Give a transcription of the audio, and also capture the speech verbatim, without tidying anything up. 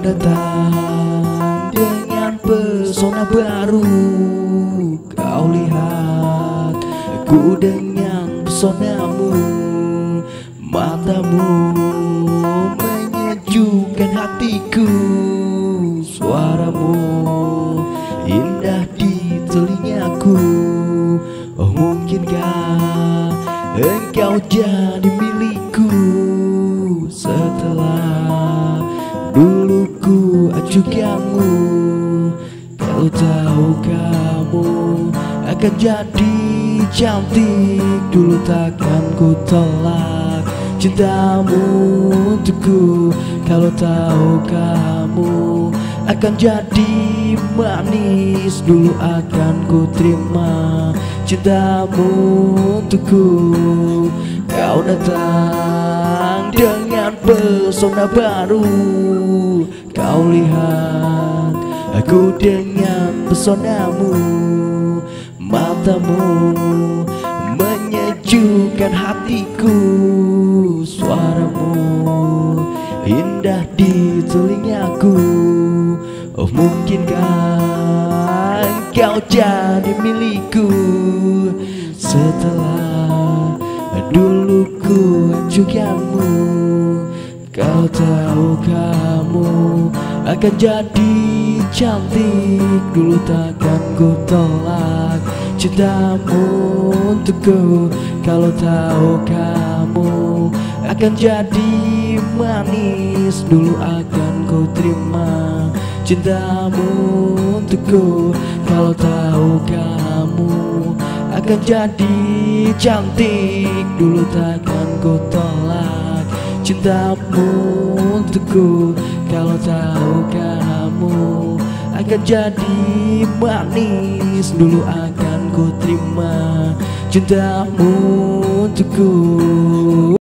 datang dengan pesona baru. Kau lihat aku dengan pesonamu, matamu menyejukkan hatiku, suaramu indah di telingaku. Oh, mungkinkah engkau jadi milikku setelah dulu ku acuhkanmu? Kalau tahu kamu akan jadi cantik, dulu takkan ku tolak cintamu untukku. Kalau tahu kamu akan jadi manis, dulu akan ku terima cintamu untukku. Kau datang dengan pesona baru. Kau lihat aku dengan pesonamu, matamu menyejukkan hatiku, suaramu indah di telingaku. Oh, mungkinkah engkau jadi milikku setelah dulu ku acuhkanmu? Kau tahu kamu akan jadi cantik, dulu takkan ku tolak cintamu untukku. Kalau tahu kamu akan jadi manis, dulu akan ku terima cintamu untukku. Kalau tahu kamu akan jadi cantik, dulu takkan ku tolak cintamu untukku. Kalau tahu kamu akan jadi manis, dulu akan ku terima cintamu untukku.